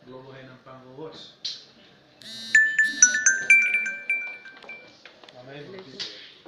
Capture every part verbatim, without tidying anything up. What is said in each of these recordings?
Global haina mpango wote. Mama hivyo kitu.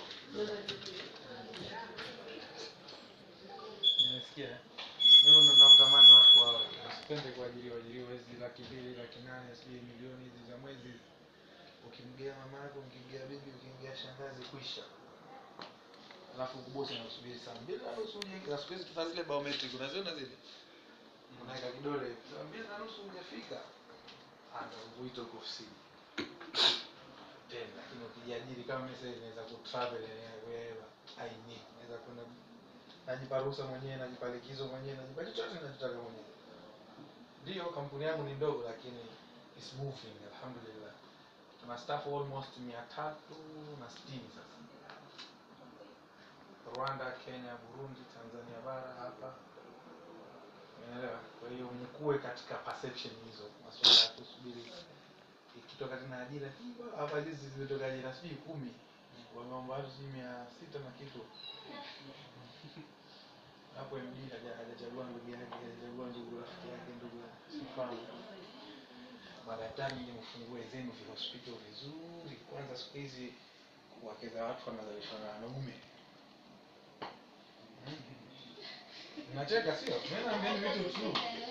Nimesikia. Mimi ndo natamani watu wao wasipende kuajiriwa ajiriwa hizi laki mbili, laki nane, sijui milioni hizi za mwezi. Ukimgea mama yako, ukimgea bibi, ukimgea shangazi kuisha. Alafu kubosi anakusubiri saa mbili na nusu uje. Na siku hizi tuna zile biometric, unaziona zile? Unaweka kidole, saa mbili na nusu hujafika. Anza kuita uko ofisini. Tena lakini ukijiajiri kama mimi sasa naweza ku travel wherever I need. Naweza kwenda najipa ruhusa mwenyewe, najipa likizo mwenyewe, najipa chochote ninachotaka mwenyewe. Ndio kampuni yangu ni ndogo lakini it's moving alhamdulillah. Tuna staff almost mia tatu na sitini sasa. Rwanda, Kenya, Burundi, Tanzania bara hapa. Unaelewa? Kwa hiyo mkue katika perception hizo. Masuala ya kusubiri ikitoka tena ajira hiyo hapa hizi zimetoka ajira sijui kumi. Wameomba sijui mia sita na kitu. Hapo M D hajachagua ndugu yake, hajachagua ndugu rafiki yake, ndugu sifahamu. Madaktari ni mfungue zenu vya hospitali vizuri. Kwanza siku hizi wake za watu wanazalishwa na wanaume. Unacheka sio? Mimi naambia vitu tu.